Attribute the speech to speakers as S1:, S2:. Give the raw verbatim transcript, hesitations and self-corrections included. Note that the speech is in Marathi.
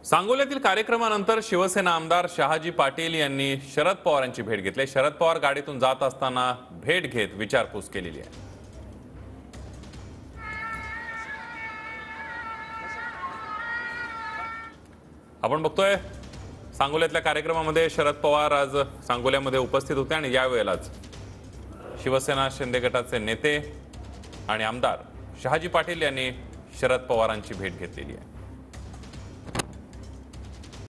S1: सांगोल्यातील कार्यक्रमानंतर शिवसेना आमदार शहाजी पाटील यांनी शरद पवारांची भेट घेतली। शरद पवार गाडीतून जात असताना भेट घेत विचारपूस केलेली आहे। आपण बघतोय सांगोल्यातल्या कार्यक्रमामध्ये शरद पवार आज सांगोल्यामध्ये उपस्थित होते आणि यावेळेलाच शिवसेना शिंदे गटाचे नेते आणि आमदार शहाजी पाटील यांनी शरद पवारांची भेट घेतलेली आहे।